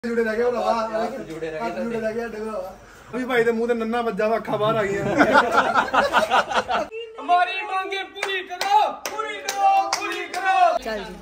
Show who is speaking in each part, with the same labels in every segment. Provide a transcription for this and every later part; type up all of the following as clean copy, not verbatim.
Speaker 1: जुड़े रह गए भाई दे मुंह ते नन्ना बज्जा वा अखा बाहर आ गई
Speaker 2: हमारी मांगे पूरी करो पूरी करो पूरी करो। चल जी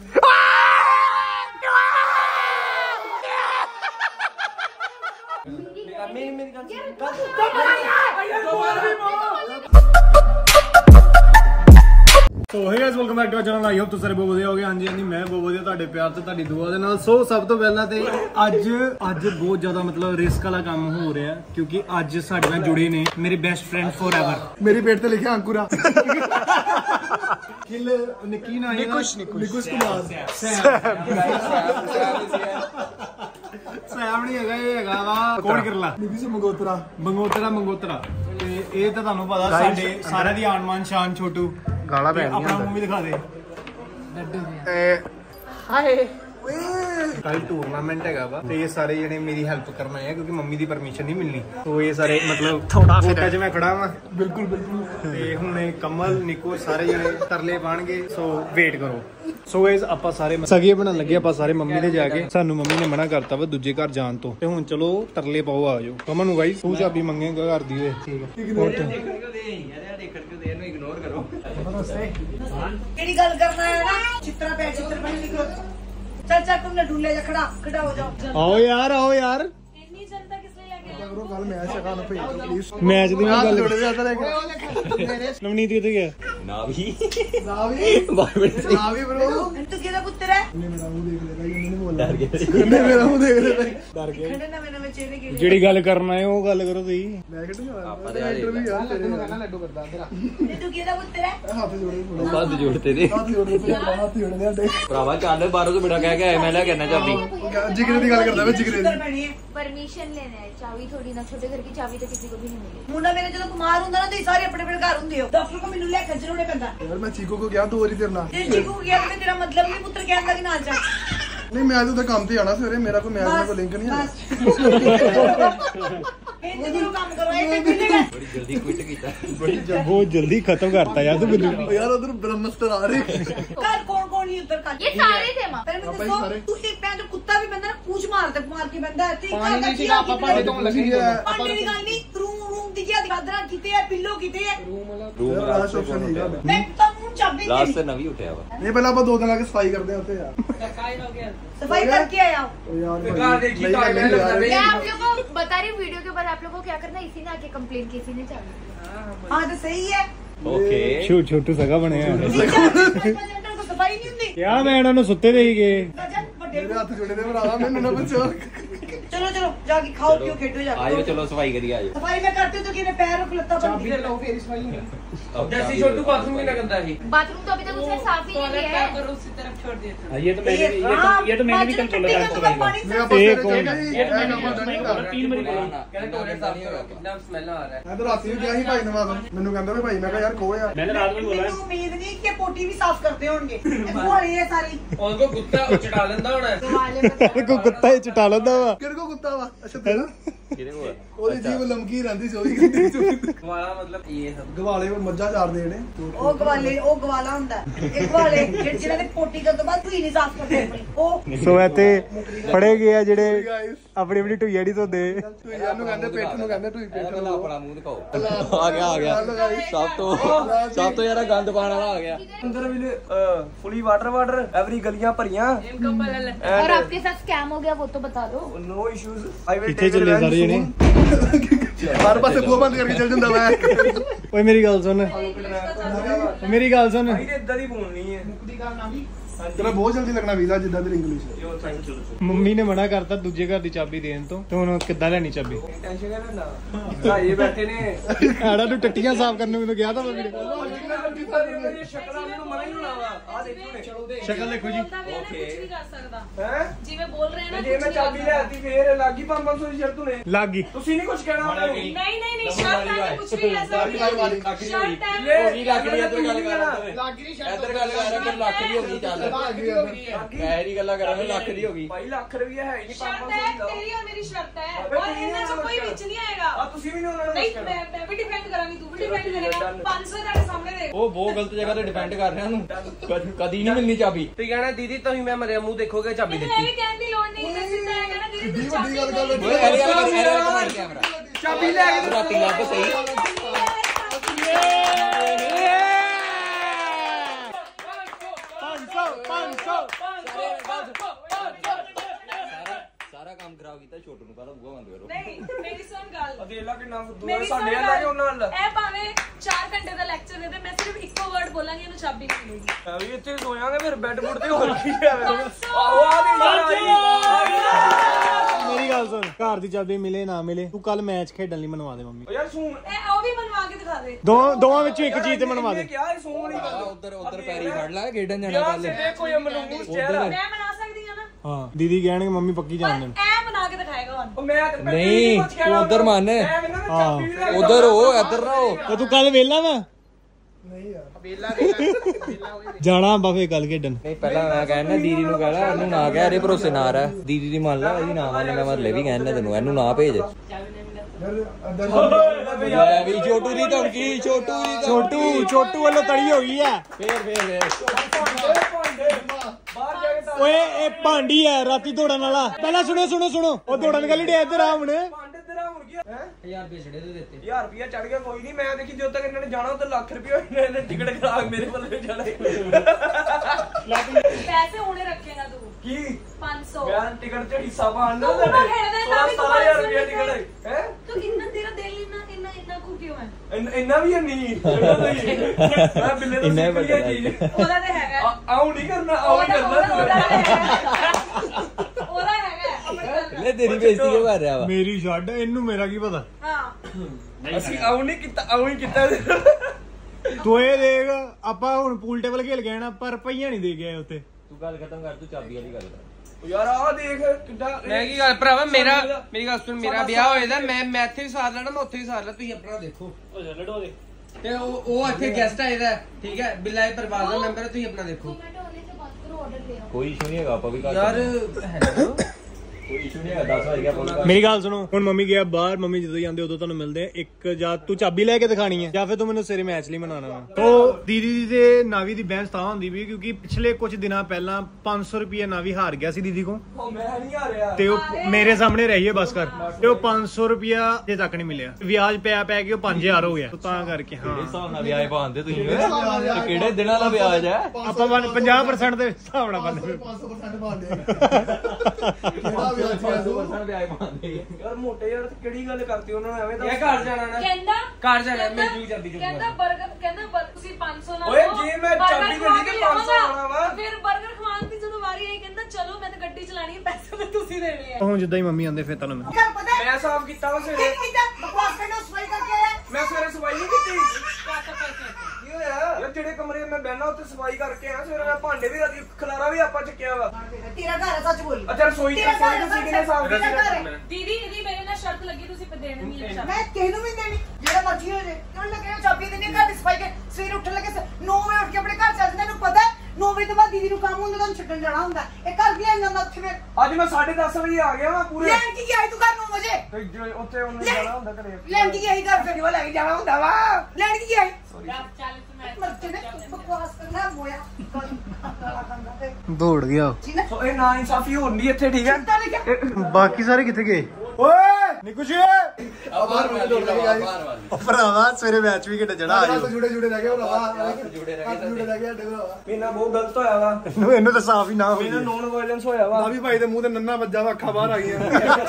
Speaker 1: तो hey guys welcome back to our channel. I hope तुम सारे बहुत ਵਧੀਆ ਹੋਗੇ। ਹਾਂਜੀ ਹਾਂਜੀ ਮੈਂ ਬਹੁਤ ਵਧੀਆ ਤੁਹਾਡੇ ਪਿਆਰ ਤੇ ਤੁਹਾਡੀ ਦੁਆ ਦੇ ਨਾਲ। ਸੋ ਸਭ ਤੋਂ ਪਹਿਲਾਂ ਤੇ ਅੱਜ ਬਹੁਤ ਜ਼ਿਆਦਾ ਮਤਲਬ ਰਿਸਕ ਵਾਲਾ ਕੰਮ ਹੋ ਰਿਹਾ ਕਿਉਂਕਿ ਅੱਜ ਸਾਡੇ ਨਾਲ ਜੁੜੇ ਨੇ ਮੇਰੇ ਬੈਸਟ ਫਰੈਂਡ ਫੋਰਐਵਰ। ਮੇਰੇ ਪੇਟ ਤੇ ਲਿਖਿਆ ਅੰਕੁਰਾ ਕਿਲ ਨਿੱਕੀ ਨਾ ਨਿਕੁਸ਼ ਕੁਮਾਰ ਸੈਮ ਨਹੀਂ ਹੈਗਾ, ਇਹ ਹੈਗਾ ਵਾ ਕੋਣ ਕਰਲਾ ਨਿਕੁਸ਼ ਮੰਗੋਤਰਾ ਤੇ ਇਹ ਤਾਂ ਤੁਹਾਨੂੰ ਪਤਾ ਸਾਡੇ ਸਾਰਿਆਂ ਦੀ ਆਨਮਾਨ ਸ਼ਾਨ ਛੋਟੂ ਗਾਲਾਂ ਪੈ ਆਪਣਾ ਮੂਵੀ ਦਿਖਾ ਦੇ ਹਾਏ ਕੱਲ ਟੂਰਨਾਮੈਂਟ ਹੈਗਾ ਵਾ ਤੇ ਇਹ ਸਾਰੇ ਜਣੇ ਮੇਰੀ ਹੈਲਪ ਕਰਨ ਆਏ ਆ ਕਿਉਂਕਿ ਮੰਮੀ ਦੀ ਪਰਮਿਸ਼ਨ ਨਹੀਂ ਮਿਲਣੀ। ਸੋ ਇਹ ਸਾਰੇ ਮਤਲਬ ਥੋੜਾ ਫਿੱਟ ਮੈਂ ਖੜਾ ਵਾਂ ਬਿਲਕੁਲ ਤੇ ਹੁਣ ਕਮਲ ਨਿੱਕੂ ਸਾਰੇ ਜਣੇ ਤਰਲੇ ਪਾਣਗੇ। ਸੋ ਵੇਟ ਕਰੋ। ਸੋ ਗਾਇਸ ਆਪਾਂ ਸਾਰੇ ਸਗੇ ਬਣਾਉਣ ਲੱਗੇ ਆਪਾਂ ਸਾਰੇ ਮੰਮੀ ਦੇ ਜਾ ਕੇ। ਸਾਨੂੰ ਮੰਮੀ ਨੇ ਮਨਾ ਕਰਤਾ ਵਾ ਦੂਜੇ ਘਰ ਜਾਣ ਤੋਂ ਤੇ ਹੁਣ ਚਲੋ ਤਰਲੇ ਪਾਓ ਆ ਜਾਓ। ਕਮਲ ਨੂੰ ਗਾਇਸ ਤੂੰ ਚਾਬੀ ਮੰਗੇਗਾ ਘਰ ਦੀ ਓਏ ਠੀਕ ਹੈ ਇਗਨੋਰ ਕਰੋ।
Speaker 3: ਕਿਹੜੀ ਗੱਲ ਕਰਨਾ ਹੈ ਨਾ ਚਿੱਤਰਾ ਪੈ ਚਿੱਤਰ ਬਣ ਲਿਖੋ। चाचा तुमने ढूंढले जा खड़ा हो जाओ।
Speaker 1: आओ यार
Speaker 3: इतनी जनता किस लिए लगे
Speaker 1: करो कल मैच है खाना पे प्लीज मैच दी गल जोड़े जाता है नवनीत किथे गया नावी ब्रो
Speaker 3: तू किदा पुत्र है
Speaker 1: मेरा मुंह देख लेगा ये नहीं बोल डर गया मेरा मुंह देख लेगा डर गया खड़े नवे चेहरे के जेडी गल करना है वो गल करो तुसी मैं किथे आपा दे इंटरव्यू यार तेरे कहना लड्डू करदा तेरा
Speaker 3: तू किदा पुत्र है
Speaker 1: हाथ जोड़े हाथ जोड़ते
Speaker 2: भरावा चल बाहरों तो बड़ा कह के मैं ले कहना चाबी
Speaker 1: जिगरे दी गल करदा वे जिगरे दी
Speaker 4: परमिशन लेना है। चाबी थोड़ी ना छोटे घर की चाबी तो किसी को भी नहीं मिलेगी।
Speaker 3: मुंडा मेरे जो कुमार हुंदा ना ते सारे अपने अपने घर हुंदे हो। डॉक्टर को मेनू ले खजर होने पैंदा
Speaker 1: यार मैं चीकू को गया 2 बारी तेरे नाल
Speaker 3: ते चीकू को गया ते तेरा मतलब नहीं पुत्र कहंदा कि नाल चल
Speaker 1: नहीं मैं तो काम ते आना सवेरे मेरा कोई मैच में कोई लिंक नहीं है
Speaker 3: जरूर काम करवाए ते मिलेगा
Speaker 2: बड़ी जल्दी क्विट कीता
Speaker 1: बहुत जल्दी खत्म करता यार तू यार उधर ब्रह्मस्त्र आ रहे
Speaker 3: कल कौन ही उधर कल
Speaker 4: ये सारे थे मां
Speaker 3: पहले मैं दसो तू सी पे जो कुत्ता भी बंदा ना पूछ मार के बंदा है ते
Speaker 2: पानी नहीं सीगा पापा ने तो लगी है
Speaker 3: पानी दी गल नहीं रूम दिखिया गादरा किते है पिल्लो किते है
Speaker 2: रूम
Speaker 1: लास्ट ऑप्शन है
Speaker 3: मैं तुम चाबी
Speaker 2: लास्ट से नवी उठे आवा
Speaker 1: नहीं पहले आप 2 दिन आके सफाई करते हैं यार
Speaker 3: सफाई करके आया
Speaker 1: यार
Speaker 2: बेकार देखी तो
Speaker 4: मैं आप लोगों को बता रही हूँ वीडियो के बाद आप लोगों को क्या करना है। इसी ने आके कंप्लेन की, इसी ने चाबी
Speaker 3: हां तो सही है
Speaker 2: ओके
Speaker 1: छोटू सगा बने
Speaker 3: सफाई नहीं हुंदी
Speaker 1: क्या मैं ਇਹਨਾਂ ਨੂੰ ਸੁੱਤੇ ਦੇ ਹੀ ਗਏ
Speaker 3: बड़े
Speaker 1: ਮੇਰੇ ਹੱਥ ਜੁੜੇ ਨੇ ਭਰਾਵਾ ਮੈਨੂੰ ਨਾ ਪੁੱਛੋ
Speaker 3: चलो जाके खाओ पियो खेडो जाके
Speaker 2: आइए चलो सफाई करिए आइए
Speaker 3: सफाई में करते तो किने पैर रख लत्ता बंद
Speaker 1: लो फिर सफाई
Speaker 2: जैसे छोटू बाथरूम में ना गंदा है
Speaker 4: बाथरूम तो अभी तक उसने साफ ही नहीं किया है।
Speaker 3: उसी तरफ छोड़ दिया
Speaker 2: ये तो मैंने भी कंट्रोल कर
Speaker 1: एक कौन
Speaker 2: ये तो मैंने 3 बार कहते टॉयलेट साफ करो कितना स्मेल आ रहा है।
Speaker 1: ਮੈਂ ਤਾਂ ਰਾਤੀ ਵੀ ਕਿਹਾ ਸੀ ਭਾਈ ਨਵਾਜ਼ ਮੈਨੂੰ ਕਹਿੰਦਾ ਵੀ ਭਾਈ ਮੈਂ ਕਿਹਾ ਯਾਰ ਕੋਹ ਆ
Speaker 2: मैंने रात में बोला
Speaker 3: उम्मीद नहीं कि पोटी भी साफ करते होंगे घोड़ी है सारी
Speaker 2: उनको कुत्ता चढ़ा लेंदा होना
Speaker 1: ਕੋ ਕੁੱਤਾ ਹੀ ਚਟਾ ਲੈਂਦਾ ਵਾ ਕਿਹੜੇ ਕੋ ਕੁੱਤਾ ਵਾ ਅੱਛਾ ਤੇਰਾ
Speaker 2: किदे को
Speaker 1: ਉਹਦੀ ਜੀਵ ਲਮਕੀ ਰਹਿੰਦੀ 24 ਘੰਟੇ
Speaker 2: हमारा मतलब ये सब
Speaker 1: ਗਵਾਲੇ ਮੱਝਾਂ ਚਾਰਦੇ ਨੇ
Speaker 3: ਉਹ ਗਵਾਲਾ ਹੁੰਦਾ ਇਹ ਗਵਾਲੇ ਜਿਹਨਾਂ ਦੇ ਪੋਟੀ ਕਰਨ ਤੋਂ ਬਾਅਦ ਧੂਈ ਨਹੀਂ ਸਾਫ਼ ਕਰਦੇ ਆਪਣੀ ਉਹ
Speaker 1: ਸੋ ਇੱਥੇ ਫੜੇ ਗਏ ਆ ਜਿਹੜੇ ਆਪਣੀ ਆਪਣੀ ਢੂਈ ਅੜੀ ਧੋਦੇ ਢੂਈਆਂ ਨੂੰ ਕਹਿੰਦੇ ਪਿੱਠ ਨੂੰ ਕਹਿੰਦੇ ਢੂਈ ਪਿੱਠ ਨੂੰ
Speaker 2: अपना मुंह दिखाओ आ गया सब तो यार गंद पाने वाला आ गया अंदर भी फुली वाटर एवरी गलियां भरियां
Speaker 4: और आपके साथ स्कैम हो गया वो तो बता दो।
Speaker 2: नो इश्यूज आई विल
Speaker 1: ਕਿੱਥੇ ਚੱਲੇ ਸਾਰੇ ਜਣੇ ਹਰ ਪਾਸੇ ਬੂਹਾ ਬੰਦ ਕਰਕੇ ਚੱਲ ਜਾਂਦਾ ਵਾ ਓਏ ਮੇਰੀ ਗੱਲ ਸੁਣ
Speaker 2: ਭਾਈ ਇਦਾਂ ਦੀ ਬੋਲਣੀ ਹੈ
Speaker 1: ਤੇਰਾ ਬਹੁਤ ਜਲਦੀ ਲੱਗਣਾ ਵੀਜ਼ਾ ਜਿੱਦਾਂ ਦੀ ਇੰਗਲਿਸ਼ ਮੰਮੀ ਨੇ ਮਨਾ ਕਰਤਾ ਦੂਜੇ ਘਰ ਦੀ ਚਾਬੀ ਦੇਣ ਤੋਂ ਤੇ ਹੁਣ ਕਿੱਦਾਂ ਲੈਣੀ ਚਾਬੀ
Speaker 2: ਟੈਨਸ਼ਨ ਕਰ ਨਾ ਭਾਈ ਬੈਠੇ ਨੇ
Speaker 1: ਆੜਾ ਨੂੰ ਟੱਟੀਆਂ ਸਾਫ਼ ਕਰਨ ਨੂੰ ਮੈਨੂੰ ਕਿਹਾ ਤਾਂ ਮੰਮੀ ਨੇ
Speaker 2: ਸ਼ਕਲਾਂ ਨੂੰ ਮਨਾ ਹੀ ਹੋਣਾ ਵਾ ਆ ਦੇਖੋ ਨੇ
Speaker 1: ਸ਼ਕਲ ਦੇਖੋ ਜੀ
Speaker 2: ਓਕੇ
Speaker 3: ਕੁਝ ਨਹੀਂ ਕਰ ਸਕਦਾ
Speaker 2: ਹੈ
Speaker 3: ਜਿਵੇਂ ਬੋਲ ਰਹੇ ਨਾ
Speaker 2: ਜੇ ਮੈਂ ਚਾਬੀ ਲੈ ਆਤੀ ਫੇਰ ਲੱਗੀ 500 ਦੀ ਸ਼ਰਤ ਨੇ
Speaker 1: ਲੱਗ ਗਈ
Speaker 2: ਤੁਸੀਂ ਨਹੀਂ ਕੁਝ ਕਹਿਣਾ ਉਹਨਾਂ ਨੂੰ
Speaker 3: ਨਹੀਂ ਸ਼ਰਟ ਹੈ ਕੁਝ ਵੀ ਐਸਾ ਨਹੀਂ ਸ਼ਰਟ ਹੈ
Speaker 2: ਹੋ ਗਈ ਲੱਗ ਰਹੀ ਇੱਧਰ ਗੱਲ ਕਰ ਇੱਧਰ ਗੱਲ ਕਰ ਲੱਖ ਦੀ ਹੋ ਗਈ ਚੱਲ ਪੈਰੀ ਗੱਲਾਂ ਕਰਾਂਗੇ ਲੱਖ ਦੀ ਹੋ ਗਈ
Speaker 5: ਭਾਈ ਲੱਖ ਰੁਪਏ ਹੈ ਨਹੀਂ
Speaker 6: शर्त है तेरी और मेरी शर्त है और इनमें से कोई बीच नहीं आएगा
Speaker 5: ਤੁਸੀਂ ਵੀ ਨਹੀਂ ਉਹਨਾਂ ਨੂੰ
Speaker 6: नहीं मैं भी डिफेंड करांगी तू भी डिफेंड करेगा 500 तेरे सामने दे
Speaker 2: ਉਹ ਬਹੁਤ ਗਲਤ ਜਗ੍ਹਾ ਤੇ ਡਿਪੈਂਡ ਕਰ ਰਿਹਾ ਉਹਨੂੰ ਕਦੀ ਨਹੀਂ ਮਿਲਣੀ ਚਾਬੀ
Speaker 5: ਤੇ ਕਹਿਣਾ ਦੀਦੀ ਤੁਸੀਂ ਮੈਂ ਮਰਿਆ ਮੂੰਹ ਦੇਖੋਗੇ ਚਾਬੀ
Speaker 6: मैं
Speaker 5: ਦਿੱਤੀ
Speaker 6: भी कहने की लोड नहीं है सीधा है कहना दीदी तू चाबी दे
Speaker 2: ਓਏ ਐਰੇ ਕਮਾਂਡ ਕੈਮਰਾ
Speaker 5: ਚਾਬੀ ਲੈ ਕੇ
Speaker 2: ਰਾਤੀ ਲੱਭ ਸਹੀ
Speaker 1: 500
Speaker 2: ਸਾਰਾ ਕੰਮ ਖਰਾਬ ਕੀਤਾ ਛੋਟੂ ਨੂੰ ਕਹਦਾ ਬੂਹਾ ਬੰਦ ਕਰੋ
Speaker 6: नहीं मेरी सुन गल
Speaker 5: ਦੇਲਾ ਕਿੰਨਾ ਫੁੱਦੂ
Speaker 6: मेरी
Speaker 5: ਸਾਡੇ
Speaker 6: सुन
Speaker 5: ਨਾਲ
Speaker 6: गल
Speaker 5: ਉਹਨਾਂ ਨਾਲ
Speaker 6: ए भावे 4 घंटे ਦਾ ਲੈਕਚਰ ਦੇ ਦੇ मैं सिर्फ इको वर्ड बोलांगी ਇਹਨੂੰ ਚਾਬੀ ਨਹੀਂ ਮਿਲੇਗੀ
Speaker 5: ਵੀ ਇੱਥੇ ਸੋਇਆਂਗੇ ਫਿਰ ਬੈੱਡ ਬੁੱਡ ਤੇ ਹੋਰ ਕੀ ਹੈ ਆਹੋ ਆ ਵੀ
Speaker 1: ਮੇਰੀ ਗੱਲ ਸੁਣ ਘਰ ਦੀ ਚਾਬੀ ਮਿਲੇ ਨਾ ਮਿਲੇ ਤੂੰ ਕੱਲ ਮੈਚ ਖੇਡਣ ਲਈ ਮਨਵਾ ਦੇ ਮੰਮੀ
Speaker 5: ਯਾਰ ਸੂਣ
Speaker 6: ਇਹ ਉਹ ਵੀ ਬਣਵਾ ਕੇ ਦਿਖਾ ਦੇ
Speaker 1: ਦੋਵਾਂ ਵਿੱਚੋਂ ਇੱਕ ਚੀਜ਼ ਤੇ ਮਨਵਾ ਦੇ
Speaker 5: ਯਾਰ ਸੂਣ ਨਹੀਂ ਕਰਦਾ
Speaker 2: ਉਧਰ ਪੈਰੀ ਫੜ ਲੈ ਖੇਡਣ ਜਾਣਾ ਕੱਲ
Speaker 5: ਸਿੱਧੇ ਕੋਈ ਮਲੂਸ ਚਿਹਰਾ
Speaker 6: ਮੈਂ ਬਣਾ ਸਕਦੀ ਹਾਂ ਨਾ
Speaker 1: ਹਾਂ ਦੀਦੀ ਕਹਿਣਗੇ ਮੰਮੀ ਪੱਕੀ ਜਾਣ ਦੇਣ
Speaker 6: ਇਹ ਬਣਾ ਕੇ ਦਿਖਾਏਗਾ ਹੁਣ
Speaker 5: ਉਹ ਮੈਂ
Speaker 2: ਨਹੀਂ ਤੂੰ ਉਧਰ ਮੰਨ
Speaker 1: ਹਾਂ
Speaker 2: ਉਧਰ ਹੋ ਇੱਧਰ ਨਾ ਹੋ
Speaker 1: ਤੂੰ ਕੱਲ ਵੇਲਾ ਵਾ ਜਾਣਾ ਬਾਫੇ ਕੱਲ ਖੇਡਣ
Speaker 2: ਨਹੀਂ ਪਹਿਲਾਂ ਮੈਂ ਕਹਿੰਦਾ ਦੀਦੀ ਨੂੰ ਕਹਿਣਾ ਇਹਨੂੰ ਨਾ ਕਹਿ ਇਹਦੇ ਭਰੋਸੇ ਨਾ ਰਹਿ ਦੀਦੀ ਦੀ ਮੰਨ ਲੈ ਇਹਦੀ ਨਾ ਮੰਨ ਮੈਂ ਮਤਲਬ ਵੀ ਕਹਿੰਦਾ ਤੈਨੂੰ ਇਹਨੂੰ ਨਾ ਭੇਜ ਲੈ ਵੀ ਛੋਟੂ ਦੀ ਧਮਕੀ
Speaker 1: ਛੋਟੂ ਵੱਲੋਂ ਤੜੀ ਹੋ ਗਈ ਹੈ
Speaker 2: ਫੇਰ
Speaker 1: ਓਏ ਇਹ ਭਾਂਡੀ ਹੈ ਰਾਤੀ ਦੌੜਨ ਵਾਲਾ ਪਹਿਲਾਂ ਸੁਣੋ ਉਹ ਦੌੜਨ ਗਲੀ ਡੇ ਇੱਧਰ ਆ ਹੁਣ
Speaker 5: 1000 ਰੁਪਏ ਛੜੇ ਦੇ ਦਿੱਤੇ 1000 ਰੁਪਏ ਚੜ ਗਿਆ ਕੋਈ ਨਹੀਂ ਮੈਂ ਦੇਖੀ ਜਦੋਂ ਤੱਕ ਇਹਨਾਂ ਨੇ ਜਾਣਾ ਉਦੋਂ ਲੱਖ ਰੁਪਏ ਹੋਣੇ ਨੇ ਟਿਕਟ ਕਰਾ ਮੇਰੇ ਵੱਲੋਂ ਜਾਣਾ
Speaker 6: ਪੈਸੇ ਹੁਣੇ ਰੱਖੇਗਾ ਤੂੰ
Speaker 5: ਕੀ
Speaker 6: 500
Speaker 5: ਮੈਂ ਟਿਕਟ ਚ ਹਿੱਸਾ ਪਾਣਾ
Speaker 6: ਤੂੰ ਨਾ ਖੇਡਦਾ ਤਾਂ ਵੀ
Speaker 5: 17000 ਰੁਪਏ ਟਿਕਟ ਹੈ
Speaker 6: ਤੂੰ ਇੰਨਾ ਤੇਰਾ ਦਿਲ ਇੰਨਾ ਕੁ ਕਿਉਂ ਹੈ
Speaker 5: ਇੰਨਾ ਵੀ ਨਹੀਂ ਮੈਂ ਬਿੱਲੇ ਤੋਂ ਸਿੱਖ ਲਿਆ ਚੀਜ਼
Speaker 6: ਉਹਦਾ ਤੇ ਹੈਗਾ
Speaker 5: ਆਉ ਨਹੀਂ ਕਰਨਾ ਆਉ ਹੀ ਕਰਨਾ
Speaker 6: ਉਹਦਾ ਹੈਗਾ
Speaker 2: ਲੈ ਤੇਰੀ ਬੇਇੱਜ਼ਤੀ ਕਿਉਂ ਕਰ ਰਿਹਾ ਵਾ
Speaker 1: ਮੇਰੀ ਛੱਡ ਇਹਨੂੰ ਮੇਰਾ ਕੀ ਪਤਾ
Speaker 6: ਹਾਂ
Speaker 5: ਅਸੀਂ ਆਉ ਨਹੀਂ ਕੀਤਾ ਆਉ ਹੀ ਕੀਤਾ
Speaker 1: ਤੂੰ ਇਹ ਦੇਖ ਆਪਾਂ ਹੁਣ ਪੂਲ ਟੇਬਲ ਖੇਲ ਗਏ ਨਾ ਪਰ ਰੁਪਈਆ ਨਹੀਂ ਦੇ ਗਏ ਉੱਥੇ
Speaker 2: ਤੂੰ ਗੱਲ ਖਤਮ ਕਰ ਤੂੰ ਚਾਬੀ ਵਾਲੀ ਗੱਲ ਕਰ
Speaker 5: ਯਾਰ ਆ ਦੇਖ ਕਿੱਦਾਂ
Speaker 7: ਮੈਂ ਕੀ ਗੱਲ ਭਰਾਵਾ ਮੇਰੀ ਗੱਲ ਸੁਣ ਮੇਰਾ ਵਿਆਹ ਹੋਏਦਾ ਮੈਂ ਇੱਥੇ ਵੀ ਸਾਰ ਲੈਣਾ ਮੈਂ ਉੱਥੇ ਵੀ ਸਾਰ ਲੈ ਤੁਸੀਂ ਆਪਣਾ ਦੇਖੋ ਲੜੋ ਦੇ ਤੇ ਉਹ ਇੱਥੇ ਗੈਸਟ ਆਏਦਾ ਠੀਕ ਹੈ ਬਿੱਲਾ ਪਰਿਵਾਰ ਦਾ ਮੈਂਬਰ ਤੁਸੀਂ ਆਪਣਾ ਦੇਖੋ
Speaker 2: ਕੋਈ ਇਸ਼ੂ ਨਹੀਂ ਹੈਗਾ ਆਪਾਂ ਵੀ ਕਰ
Speaker 7: ਯਾਰ
Speaker 2: ਕੋਈ ਇਸ਼ੂ ਨਹੀਂ ਹੈਗਾ 10 ਵਜੇ ਆਪਾਂ
Speaker 1: ਮੇਰੀ ਗੱਲ ਸੁਣੋ ਹੁਣ ਮੰਮੀ ਗਿਆ ਬਾਹਰ ਮੰਮੀ ਜਦੋਂ ਜਾਂਦੇ ਉਦੋਂ ਤੁਹਾਨੂੰ ਮਿਲਦੇ ਆ ਇੱਕ ਜਾਂ ਤੂੰ ਚਾਬੀ ਲੈ ਕੇ ਦਿਖਾਣੀ ਹੈ ਜਾਂ ਫਿਰ ਤੂੰ ਮੈਨੂੰ ਸਵੇਰੇ ਮੈਚ ਲਈ ਮਨਾਉਣਾ ਵਾ ਤੋ ਦੀਦੀ ਦੀ ਤੇ ਨਾਵੀ ਦੀ ਬਹਿਸ ਤਾਂ ਹੁੰਦੀ ਵੀ ਕਿਉਂਕਿ ਪਿਛਲੇ ਕੁਝ ਦਿਨਾਂ ਪਹਿਲਾਂ 500 ਰੁਪਏ ਨਾਵੀ ਹਾਰ ਗਿਆ ਸੀ ਦੀਦੀ ਕੋ
Speaker 5: ਮੈਂ ਨਹੀਂ ਆ ਰਿਹਾ
Speaker 1: ਤੇ ਉਹ ਮੇਰੇ ਸਾਹਮਣੇ ਰਹੀ ਹੈ ਬਸ ਕਰ ਤੇ ਉਹ 500 ਰੁਪਿਆ ਜੇ ਤੱਕ ਨਹੀਂ ਮਿਲਿਆ ਵਿਆਜ ਪੈ ਕੇ ਉਹ 5000 ਹੋ ਗਿਆ ਤਾਂ ਕਰਕੇ ਹਾਂ
Speaker 2: ਹਿਸਾਬ ਨਾਲ ਵਿਆਜ ਪਾਉਂਦੇ ਤੁਸੀਂ ਕਿਹੜੇ ਦਿਨਾਂ ਦਾ ਵਿਆਜ ਹੈ
Speaker 1: ਆਪਾਂ 50% ਦੇ ਹਿਸਾਬ ਨਾਲ ਬੰਦੇ
Speaker 8: 500% ਪਾਉਂਦੇ
Speaker 2: 500% ਵਿਆਜ ਪਾਉਂਦੇ
Speaker 5: ਯਾਰ ਮੋਟੇ ਯਾਰ ਕਿਹੜੀ ਗੱਲ ਕਰਤੀ ਉਹਨਾਂ ਨੇ ਐਵੇਂ ਤਾਂ
Speaker 7: ਇਹ ਘਰ ਜਾਣਾ ਨਾ
Speaker 6: ਕਹਿੰਦਾ
Speaker 7: ਘਰ ਜਾਣਾ ਮੈਂ ਜੂ ਚਾਬੀ ਜੂ
Speaker 6: ਕਹਿੰਦਾ ਤੁਸੀਂ 500 ਨਾਲ
Speaker 5: ਓਏ ਜੇ ਮੈਂ ਚਾਬੀ ਦਿੰਦੀ ਤੇ 500 ਆਉਣਾ ਵਾ
Speaker 6: ਫਿਰ 버ਗਰ ਖਾਣ ਦੀ ਜਦੋਂ ਵਾਰੀ ਆਈ ਕਹਿੰਦਾ ਚਲੋ ਮੈਂ ਤਾਂ ਗੱਡੀ ਚਲਾਣੀ ਹੈ ਪੈਸੇ ਤਾਂ ਤੁਸੀਂ ਦੇਣੇ ਆ
Speaker 1: ਹੁਣ ਜਿੱਦਾਂ ਹੀ ਮੰਮੀ ਆਂਦੇ ਫਿਰ ਤੁਹਾਨੂੰ ਮੈਂ
Speaker 5: ਮੈਂ ਸਾਫ਼ ਕੀਤਾ ਵਾ ਸਵੇਰੇ
Speaker 3: ਬਕਵਾਸ ਕਰਨਾ ਸਫਾਈ ਕਰਕੇ ਆਇਆ
Speaker 5: ਮੈਂ ਸਵੇਰੇ ਸਫਾਈ ਨਹੀਂ ਕੀਤੀ ਕੀ ਹੋਇਆ ਯਾਰ ਜਿਹੜੇ ਕਮਰੇ ਮੈਂ ਬਹਿਣਾ ਉੱਥੇ ਸਫਾਈ ਕਰਕੇ ਆ ਸਵੇਰੇ ਮੈਂ ਭਾਂਡੇ ਵੀ ਰਾਤੀ ਖਲਾਰਾ ਵੀ ਆਪਾਂ ਚੱਕਿਆ ਵਾ
Speaker 3: ਤੇਰਾ ਘਰ ਹੈ ਸੱਚ ਬੋਲ
Speaker 5: ਅੱਛਾ ਰਸੋਈ ਤੇ ਸੀਗੇ ਨੇ ਸਾਫ਼
Speaker 3: ਤੇਰਾ ਘਰ ਹੈ।
Speaker 6: ਦੀਦੀ ਇਹਦੀ ਮੇਰੇ ਨਾਲ ਸ਼ਰਤ ਲੱਗੀ ਤੁਸੀਂ ਦੇਣੀ ਨਹੀਂ ਹੈ ਸ਼ਰਤ
Speaker 3: ਮੈਂ ਕਿਸੇ ਨੂੰ ਵੀ ਦੇਣੀ ਜਿਹੜਾ ਮਰਜ਼ੀ ਹੋ ਜੇ ਕਿਉਂ ਲੱਗੇ ਚਾਬੀ ਦੇਣੀ ਘਰ ਦੀ ਸਫਾਈ ਕੇ ਸਵੇਰੇ ਉੱਠਣ ਲੱਗੇ 9 ਵਜੇ ਉੱਠ ਕੇ ਆਪਣੇ ਘਰ ਚੱਲ ਜਾਂਦੇ ਨੂੰ ਪਤਾ 9 ਵਜੇ ਤੋਂ ਬਾਅਦ ਦੀਦੀ ਨੂੰ ਕੰਮ ਹੁੰਦਾ ਤਾਂ ਛੱਡਣ ਜਾਣਾ ਹੁੰਦਾ ਇਹ ਘਰ ਵੀ ਲੈਣ ਜਾਂਦਾ ਉੱਥੇ ਫਿਰ
Speaker 5: ਅੱਜ ਮੈਂ 10:30 ਵਜੇ ਆ ਗਿਆ ਵਾ ਪੂਰੇ
Speaker 3: ਲੈਣ ਕੀ ਆਈ ਤੂੰ ਘਰ 9 ਵਜੇ
Speaker 5: ਤੇ ਉੱਥੇ ਉਹਨੇ ਜਾਣਾ ਹੁੰਦਾ ਘਰੇ
Speaker 3: ਲੈਣ ਕੀ ਆਈ ਘਰ ਫੇਰੀ ਵਾਲਾ ਲੈ ਕੇ ਜਾਣਾ ਹੁੰਦਾ ਵਾ ਲੈਣ ਕੀ ਆਈ
Speaker 6: ਚੱਲ
Speaker 3: ਮਰਤੇ ਨੇ ਬਕਵਾਸ ਕਰਨਾ ਮੋਇਆ
Speaker 1: ਦੌੜ ਗਿਆ
Speaker 5: ਸੋ ਇਹ ਨਾ ਇਨਸਾਫੀ ਹੋਣ ਦੀ ਇੱਥੇ ਠੀਕ ਹੈ
Speaker 1: ਬਾਕੀ ਸਾਰੇ ਕਿੱਥੇ ਗਏ
Speaker 5: ਓਏ
Speaker 1: ਨਿਕੁਸ਼ੀ
Speaker 8: ਬਾਹਰ
Speaker 1: ਭਰਾਵਾ ਸਵੇਰੇ ਮੈਚ ਵੀ ਕਿੱਡੇ ਜੜਾ ਆਜੋ
Speaker 8: ਜੁੜੇ ਰਹਿ ਗਏ ਜੁੜੇ ਰਹਿ ਗਏ
Speaker 5: ਇਹਨਾਂ ਬਹੁਤ ਗਲਤ ਹੋਇਆ ਵਾ
Speaker 1: ਇਹਨੂੰ ਤਾਂ ਸਾਫ ਹੀ ਨਾ ਹੋਈ
Speaker 5: ਇਹਨਾਂ ਨੋਨ ਵਾਇਲੈਂਸ ਹੋਇਆ ਵਾ
Speaker 8: ਵੀ ਭਾਈ ਦੇ ਮੂੰਹ ਤੇ ਨੰਨਾ ਵੱਜਾ ਵਾ ਅੱਖਾਂ ਬਾਹਰ ਆ ਗਈਆਂ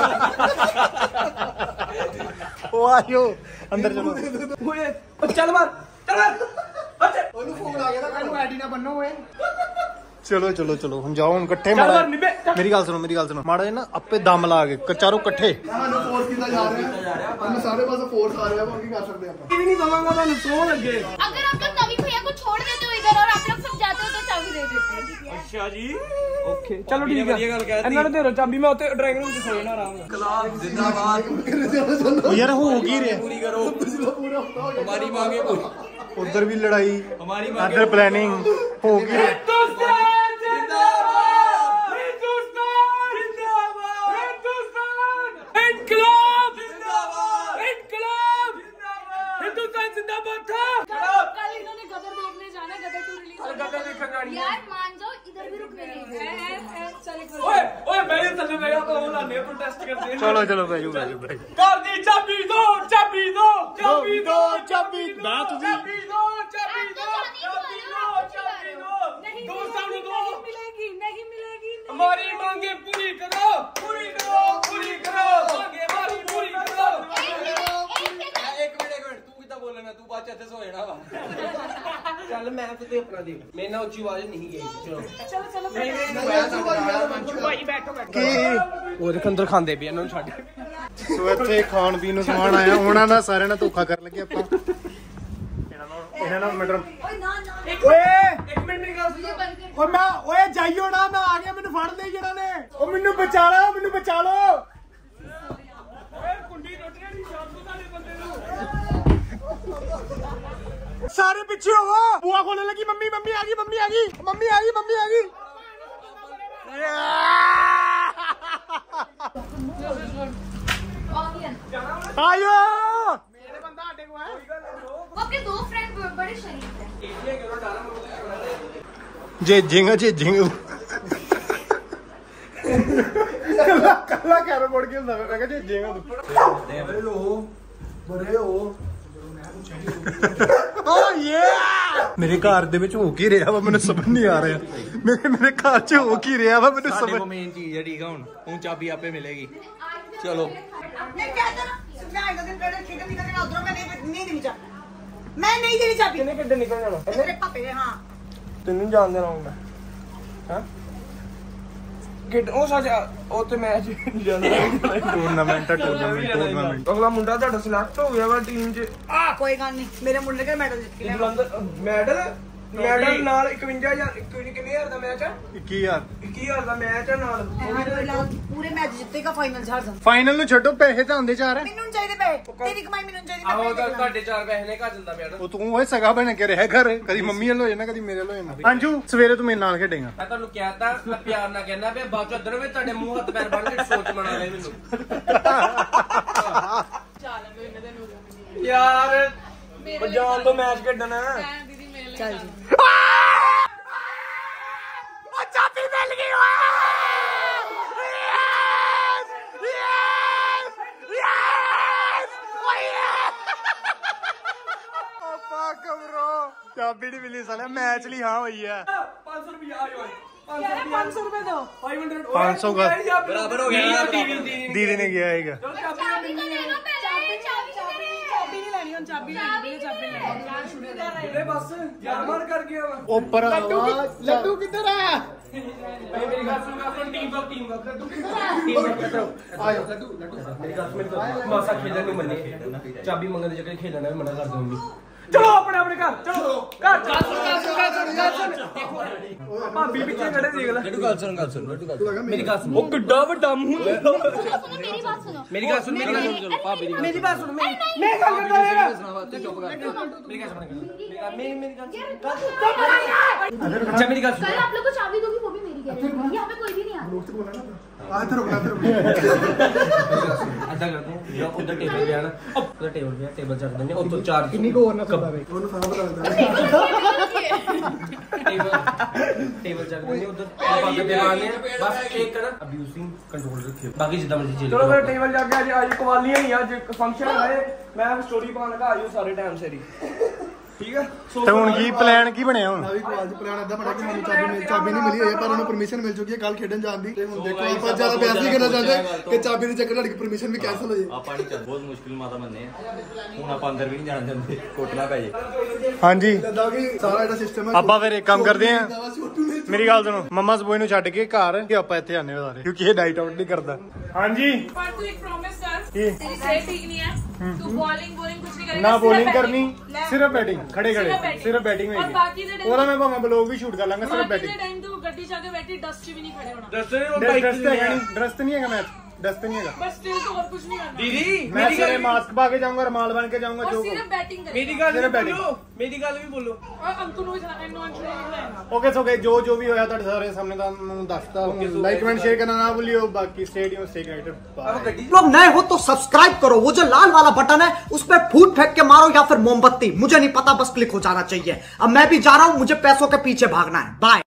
Speaker 1: ਉਹ ਆਇਓ ਅੰਦਰ ਚਲੋ
Speaker 5: ਓਏ ਚੱਲ ਮਾਰ
Speaker 8: ਉਹਨੂੰ ਫੋਨ ਆ ਗਿਆ ਤਾਂ ਕੱਲ ਐਡੀ ਨਾ ਬੰਨੋ ਓਏ
Speaker 1: ਚਲੋ ਹੁਣ ਜਾਓ ਹੁਣ ਇਕੱਠੇ
Speaker 5: ਚੱਲ
Speaker 1: ਮਾੜਾ
Speaker 5: ਮਾਰ ਨਿਬੇ
Speaker 1: ਮੇਰੀ ਗੱਲ ਸੁਣੋ ਮਾੜਾ ਜਿਹਾ ਨਾ ਆਪੇ ਦਮ ਲਾ ਕੇ ਚਾਰੋਂ ਇਕੱਠੇ
Speaker 8: ਸਾਨੂੰ ਫੋਰਸ ਕੀਤਾ ਜਾ ਰਿਹਾ ਸਾਨੂੰ ਸਾਰੇ ਪਾਸੇ ਫੋਰਸ ਆ ਰਿਹਾ ਹੋਰ ਕੀ ਕਰ ਸਕਦੇ ਆਪਾਂ
Speaker 5: ਵੀ ਨਹੀਂ ਦਵਾਂਗਾ ਤੁਹਾਨੂੰ ਸੋਹ ਲੱਗੇ
Speaker 4: अगर आप लोग कभी भैया को छोड़ देते हो इधर और आप लोग सब जाते हो तो चाबी दे देते हैं
Speaker 5: ਅੱਛਾ ਜੀ ਓਕੇ ਚਲੋ ਠੀਕ ਹੈ ਇਹਨਾਂ ਨੂੰ ਦੇ ਦਿਓ ਚਾਬੀ ਮੈਂ ਉੱਥੇ ਡਰਾਈਵਿੰਗ ਰੂਮ 'ਚ ਸੋ ਜਾਣਾ ਆਰਾਮ ਨਾਲ ਕਲਾਸ ਜ਼ਿੰਦਾਬਾਦ
Speaker 1: ਉਹ ਯਾਰ ਹੋ ਕੀ ਰਿਹਾ
Speaker 2: ਪੂਰੀ ਕਰੋ ਹਮਾਰੀ ਮਾਂਗੇ ਪੂਰੀ
Speaker 1: ਉਧਰ ਵੀ ਲੜਾਈ
Speaker 2: ਹਮਾਰੀ
Speaker 1: ਇੱਧਰ ਪਲੈਨਿੰਗ ਹੋ ਕੀ ਰਿਹਾ
Speaker 5: ਟੈਸਟ ਕਰਦੇ
Speaker 1: ਚਲੋ ਚਲੋ ਬੈਜੋ
Speaker 5: ਘਰ ਦੀ ਚਾਬੀ ਦੋ ਚਾਬੀ ਦੋ ਚਾਬੀ ਦੋ
Speaker 1: ਚਾਬੀ ਨਾ ਤੁਸੀਂ
Speaker 5: ਚਾਬੀ ਦੋ ਚਾਬੀ ਦੋ ਚਾਬੀ ਦੋ ਚਾਬੀ ਦੋ ਦੋਸਤਾਂ ਨੂੰ ਦੋ
Speaker 6: मिलेगी नहीं मिलेगी
Speaker 5: हमारी मांगे पूरी करो पूरी करो पूरी करो मांगे हमारी पूरी करो
Speaker 2: ਇੱਕ ਮਿੰਟ ਤੂੰ ਕਿੱਦਾਂ ਬੋਲਣਾ ਤੂੰ ਬਾਅਦ ਚ ਇੱਥੇ ਸੋ ਜਾਣਾ ਵਾ
Speaker 7: ਚੱਲ ਮੈਂ ਤੇ ਆਪਣਾ ਦੇਖ ਮੇਰੇ ਨਾਲ ਉੱਚੀ ਆਵਾਜ਼ ਨਹੀਂ ਗਈ ਚਲੋ
Speaker 6: चलो
Speaker 5: ਭਾਈ ਬੈਠੋ ਬੈਠੋ
Speaker 1: ਕੀ
Speaker 7: ਉਹ ਦੇਖ ਅੰਦਰ ਖਾਂਦੇ ਪਏ ਇਹਨਾਂ ਨੂੰ ਛੱਡ
Speaker 1: ਸੋ ਇੱਥੇ ਖਾਣ ਪੀਣ ਨੂੰ ਸਮਾਨ ਆਇਆ ਉਹਨਾਂ ਨਾਲ ਸਾਰਿਆਂ ਨਾਲ ਧੋਖਾ ਕਰਨ ਲੱਗੇ ਆਪਾਂ ਇਹਨਾਂ ਨਾਲ ਮਟਰ ਓਏ
Speaker 5: ਇੱਕ ਮਿੰਟ ਮੇਰੀ ਗੱਲ ਸੁਣੋ
Speaker 1: ਓ ਮੈਂ ਓਏ ਜਾਈਓ ਨਾ ਮੈਂ ਆ ਗਿਆ ਮੈਨੂੰ ਫੜ ਲੈ ਜਿਹੜਾ ਨੇ ਓ ਮੈਨੂੰ ਬਚਾ ਲਓ ਮੈਨੂੰ ਬਚਾ ਲਓ
Speaker 5: ਓਏ ਕੁੰਡੀ ਰੋਟੀਆਂ ਦੀ ਸ਼ਾਮ ਤੋਂ ਤੁਹਾਡੇ ਬੰਦੇ ਨੂੰ
Speaker 1: ਸਾਰੇ ਪਿੱਛੇ ਹੋਵੋ ਬੂਆ ਖੋਲਣ ਲੱਗੀ ਮੰਮੀ ਮੰਮੀ ਆ ਗਈ ਮੰਮੀ ਆ ਗਈ ਮੰਮੀ ਆ ਗਈ ਮੰਮੀ ਆ ਗਈ ਆਇਓ ਮੇਰੇ ਬੰਦਾ ਆਡੇ ਕੋ ਹੈ
Speaker 4: वो आपके दो फ्रेंड बड़े शरीफ हैं।
Speaker 1: ਜੇ ਜਿੰਗਾ ਕੱਲਾ ਕੈਰਮ ਬੋਰਡ ਖੇਲਦਾ ਮੈਂ ਕਿਹਾ ਜੇ ਜਿੰਗਾ ਤੂੰ
Speaker 8: ਬੜੇ ਹੋ
Speaker 1: ਓ ਯੇ ਮੇਰੇ ਘਰ ਦੇ ਵਿੱਚ ਹੋ ਕੀ ਰਿਹਾ ਵਾ ਮੈਨੂੰ ਸਮਝ ਨਹੀਂ ਆ ਰਿਹਾ ਮੇਰੇ ਘਰ 'ਚ ਹੋ ਕੀ ਰਿਹਾ ਵਾ ਮੈਨੂੰ
Speaker 2: ਸਾਡੇ
Speaker 1: ਸਮਝ
Speaker 2: ਕੋਲ ਮੇਨ ਚੀਜ਼ ਹੈ ਠੀਕ ਆ ਹੁਣ ਚਾਬੀ ਆਪੇ ਮਿਲੇਗੀ ਚਲੋ
Speaker 3: नहीं कहता ना मैं आएगा दिन पहले खेत निकल के उधर मैं नहीं देनी चाबी मैं नहीं देनी चाबी
Speaker 5: ਕਿੰਨੇ ਕਿੱਡੇ ਨਿਕਲ ਜਾਣਾ
Speaker 3: मेरे पापे ने हाँ
Speaker 5: ਤੈਨੂੰ ਜਾਣ ਦੇਣਾ ਹੁਣ ਮੈਂ ਹਾਂ ਕਿੱਡ ਉਹ ਸੱਚ ਉਹ ਤੇ ਮੈਚ ਜਾਂਦਾ
Speaker 1: ਟੂਰਨਾਮੈਂਟ
Speaker 5: ਅਗਲਾ ਮੁੰਡਾ ਤੁਹਾਡਾ ਸਿਲੈਕਟ ਹੋ ਗਿਆ ਵਾ ਟੀਮ 'ਚ
Speaker 3: कोई गल नहीं मेरे मुंडे का मेडल जीत के लिया
Speaker 5: ਮੈਡਲ ਨਾਲ 51000 ਕਿੰਨੇ ਹਜ਼ਾਰ ਦਾ ਮੈਚ ਹੈ
Speaker 1: 21000
Speaker 5: 21000 ਦਾ ਮੈਚ ਹੈ ਨਾਲ
Speaker 3: पूरे मैच जीतेगा फाइनल झाड़ सा
Speaker 1: ਫਾਈਨਲ ਨੂੰ ਛੱਡੋ ਪੈਸੇ ਤਾਂ ਹੁੰਦੇ ਚਾਰ
Speaker 3: मैनू चाहिए पे तेरी कमाई मैनू चाहिए
Speaker 7: ਆਹੋ ਤਾਂ ਤੁਹਾਡੇ 4 ਪੈਸੇ ਨੇ ਘਰ ਚੱਲਦਾ ਪਿਆ ਨਾ
Speaker 1: ਉਹ ਤੂੰ ਓਏ ਸਗਾ ਬਣ ਕੇ ਰਹਿ ਘਰ ਕਦੀ ਮੰਮੀ ਵੱਲ ਹੋ ਜਾਣਾ ਕਦੀ ਮੇਰੇ ਵੱਲ ਹੋ ਜਾਣਾ ਅੰਜੂ ਸਵੇਰੇ ਤੂੰ ਮੇਰੇ ਨਾਲ ਖੇਡੇਗਾ
Speaker 7: ਮੈਂ ਤੁਹਾਨੂੰ ਕਹਿਤਾ ਮੈਂ ਪਿਆਰ ਨਾਲ ਕਹਿੰਦਾ ਵੀ ਬਾਅਦ ਚ ਅੰਦਰ ਵੀ ਤੁਹਾਡੇ ਮੂੰਹ ਹੱਥ ਪੈਰ ਬੰਨ ਕੇ ਸੋਚ ਬਣਾ ਲੈ ਮੈਨੂੰ
Speaker 5: ਯਾਰ ਜਾਣ ਤੋਂ ਮੈਚ ਖੇਡਣਾ
Speaker 6: दीदी मेरे
Speaker 3: चल जी
Speaker 1: ਚਾਬੀ ਮਿਲ ਗਈ ਓਏ ਚਾਬੀ ਨਹੀਂ ਮਿਲੀ ਸਾਲਿਆ ਮੈਚ ਲਈ ਹਾਂ ਹੋਈ ਹੈ
Speaker 5: 500 ਰੁਪਏ ਆਇਓ
Speaker 6: 500 रुपए दो
Speaker 5: 500
Speaker 1: 500 का
Speaker 2: ਬਰਾਬਰ ਹੋ ਗਿਆ
Speaker 1: ਦੀਦੀ ਨੇ ਗਿਆ ਹੈਗਾ
Speaker 4: चाबी तो देना पहले चाबी तो देना।
Speaker 6: चाबी नहीं लेनी हम चाबी लेनी चाबी लेनी
Speaker 5: ਬਸ ਜਾਮਰ ਕਰ ਗਿਆ ਵਾ
Speaker 1: ਉੱਪਰ ਲੱਡੂ ਕਿੱਧਰ ਆ
Speaker 5: ਮੇਰੀ ਗੱਲ ਸੁਣ ਟੀਮ ਵਰਕ
Speaker 7: ਮਾਸਾ ਖੇਡਣ ਨੂੰ ਮੰਨੇ ਚਾਬੀ ਮੰਗਣ ਦੀ ਜਗ੍ਹਾ ਖੇਡਣਾ ਵੀ ਮਨਾ ਕਰ ਦੂੰਗੀ
Speaker 5: ਚਲੋ ਆਪਣੇ ਘਰ ਚਲੋ ਘਰ ਚੱਲ ਭਾਬੀ ਪਿੱਛੇ ਖੜੇ ਦੇਖ ਲੈ
Speaker 2: ਗੱਲ ਸੁਣ
Speaker 7: ਮੇਰੀ ਗੱਲ ਸੁਣ
Speaker 5: ਉਹ ਕਿੱਡਾ ਵੱਡਾ ਮੂੰਹ
Speaker 4: सुनो मेरी बात सुनो।
Speaker 7: ਮੇਰੀ ਗੱਲ ਸੁਣ ਚਲੋ ਭਾਬੀ ਦੀ
Speaker 5: ਮੇਰੀ ਬਾਤ ਸੁਣ ਮੈਂ ਗੱਲ ਕਰਦਾ ਯਾਰ
Speaker 7: ਚੁੱਪ ਕਰ ਮੇਰੀ ਗੱਲ ਸੁਣ ਮੇਰੀ ਗੱਲ
Speaker 4: अच्छा मेरी कल आप लोग को चाबी दोगी वो भी मेरी गैरेज में यहाँ पे कोई भी नहीं आता।
Speaker 7: ਅੱਧਾ ਕਰਦੇ ਹਾਂ ਉਧਰ ਟੇਬਲ ਪਿਆ ਨਾ ਉਧਰ ਟੇਬਲ ਪਿਆ ਟੇਬਲ ਚੱਕ ਦਿੰਦੇ ਉੱਤੋਂ ਚਾਰ
Speaker 8: ਕਿੰਨੀ ਕੋ ਹੋਰ ਨਾ ਖੱਬਾ ਵੇ ਉਹਨੂੰ ਸਾਹ ਬਣਾ ਦਿੰਦਾ
Speaker 7: ਟੇਬਲ ਚੱਕ ਦਿੰਦੇ ਉਧਰ ਪੱਗ ਤੇ ਲਾਣੇ ਬਸ ਇੱਕ ਨਾ ਅਬਿਊਸਿੰਗ ਕੰਟਰੋਲ ਰੱਖਿਓ ਬਾਕੀ ਜਿੱਦਾਂ ਮਰਜ਼ੀ ਚੱਲੇ
Speaker 5: ਚਲੋ ਫਿਰ ਟੇਬਲ ਜਾ ਕੇ ਅੱਜ ਕਵਾਲੀਆਂ ਹੀ ਅੱਜ ਫੰਕਸ਼ਨ ਹੈ ਮੈਂ ਸਟੋਰੀ ਪਾਉਣ ਲਗਾ ਆਇਓ ਸਾਰੇ ਟਾਈਮ ਸੇਰੀ ਠੀਕ ਹੈ
Speaker 1: ਤੇ ਹੁਣ ਕੀ ਪਲਾਨ ਕੀ ਬਣਿਆ ਹੁਣ
Speaker 8: ਆ ਵੀ ਕਾਲਜ ਪਲਾਨ ਏਦਾਂ ਬਣਾ ਕਿ ਮੈਨੂੰ ਚਾਬੀ ਨਹੀਂ ਮਿਲੀ ਹੋਈ ਪਰ ਉਹਨੂੰ ਪਰਮਿਸ਼ਨ ਮਿਲ ਚੁੱਕੀ ਹੈ ਕੱਲ ਖੇਡਣ ਜਾਣ ਦੀ ਤੇ ਹੁਣ ਦੇਖੋ ਆਪਾਂ ਜ਼ਿਆਦਾ ਬਿਆਸ ਨਹੀਂ ਕਰਨਾ ਚਾਹੁੰਦੇ ਕਿ ਚਾਬੀ ਦੇ ਚੱਕਰ ਨਾਲ ਪਰਮਿਸ਼ਨ ਵੀ ਕੈਨਸਲ ਹੋ ਜਾਏ
Speaker 2: ਆਪਾਂ ਨਹੀਂ ਚੱਲ ਬਹੁਤ ਮੁਸ਼ਕਿਲ ਮਾਤਾ ਮੰਨੇ ਹੁਣ ਆਪਾਂ ਅੰਦਰ ਵੀ ਨਹੀਂ ਜਾਣ ਦਿੰਦੇ ਕੋਟਣਾ ਪੈ ਜੇ
Speaker 1: ਹਾਂਜੀ
Speaker 8: ਲੱਦਾ ਕਿ ਸਾਰਾ ਇਹਦਾ ਸਿਸਟਮ ਹੈ
Speaker 1: ਆਪਾਂ ਫਿਰ ਇੱਕ ਕੰਮ ਕਰਦੇ ਆਂ ਮੇਰੀ ਗੱਲ ਸੁਣੋ ਮੰਮਾ ਸਬੋਈ ਨੂੰ ਛੱਡ ਕੇ ਘਰ ਕਿ ਆਪਾਂ ਇੱਥੇ ਆਨੇ ਸਾਰੇ ਕਿਉਂਕਿ ਇਹ ਡਾਈਟ ਆਊਟ ਨਹੀਂ ਕਰਦਾ ਹਾਂਜੀ
Speaker 6: पर तू एक प्रॉमिस कर
Speaker 1: ये?
Speaker 6: तेरी सेहत ठीक नहीं है तू बॉलिंग कुछ नहीं करेगा
Speaker 1: ਨਾ
Speaker 6: सिर्फ
Speaker 1: ਬੋਲਿੰਗ
Speaker 6: batting।
Speaker 1: ਕਰਨੀ ਸਿਰਫ ਬੈਟਿੰਗ ਖੜੇ ਖੜੇ
Speaker 6: सिर्फ batting।
Speaker 1: ਸਿਰਫ ਬੈਟਿੰਗ
Speaker 6: और
Speaker 1: ਹੋਏਗੀ
Speaker 6: बाकी दे
Speaker 1: ਉਹਦਾ ਮੈਂ ਭਾਵੇਂ ਬਲੌਗ ਵੀ ਸ਼ੂਟ ਕਰ ਲਾਂਗਾ ਸਿਰਫ
Speaker 6: बाकी
Speaker 1: ਬੈਟਿੰਗ
Speaker 6: दे टाइम तू गड्डी जाके बैठी डस्ट भी नहीं खड़े होना
Speaker 1: ਡਸਟ ਹੈਗਾ ਨਹੀਂ ਡਸਟ ਨਹੀਂ ਹੈਗਾ ਮੈਚ ਡਸਟ ਨਹੀਂ ਹੈਗਾ
Speaker 6: बस स्टिल तो और कुछ नहीं करना
Speaker 5: ਦੀਦੀ
Speaker 1: ਮੈਂ ਸਿਰੇ ਮਾਸਕ ਪਾ ਕੇ ਜਾਊਂਗਾ ਰਮਾਲ ਬਣ ਕੇ ਜਾਊਂਗਾ
Speaker 6: और
Speaker 1: ਜੋ
Speaker 6: सिर्फ बैटिंग करेगा
Speaker 5: ਮੇਰੀ ਗੱਲ
Speaker 1: ਸਿਰਫ
Speaker 5: ਵੀ
Speaker 1: batting।
Speaker 5: ਬੋਲੋ ਮੇਰੀ ਗੱਲ ਵੀ ਬੋਲੋ
Speaker 6: और अंकुल को इन्नो अंशु को खिलाएगा
Speaker 1: ਓਕੇ ਸੋ ਜੋ ਵੀ ਹੋਇਆ ਤੁਹਾਡੇ ਸਾਰੇ ਸਾਹਮਣੇ ਤੁਹਾਨੂੰ ਦੱਸਤਾ ਲਾਈਕ ਕਮੈਂਟ ਸ਼ੇਅਰ ਕਰਨਾ ਨਾ ਭੁੱਲਿਓ ਬਾਕੀ ਸਟੇਡੀਅਮ ਸਟੇ ਕਨੈਕਟਡ ਬਾਏ
Speaker 9: लोग नए हो तो सब्सक्राइब करो वो जो लाल वाला बटन है उस पर फूट फेंक के मारो या फिर मोमबत्ती मुझे नहीं पता बस क्लिक हो जाना चाहिए अब मैं भी जा रहा हूं मुझे पैसों के पीछे भागना है बाय।